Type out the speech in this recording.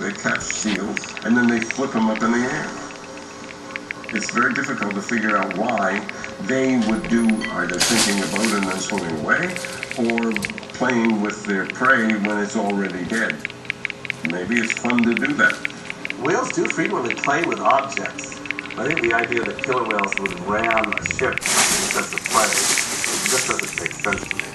they catch seals, and then they flip them up in the air. It's very difficult to figure out why they would do either thinking about and then swimming away, or playing with their prey when it's already dead. Maybe it's fun to do that. Whales do frequently play with objects. I think the idea that killer whales would ram a ship in the sense of play just doesn't make sense to me.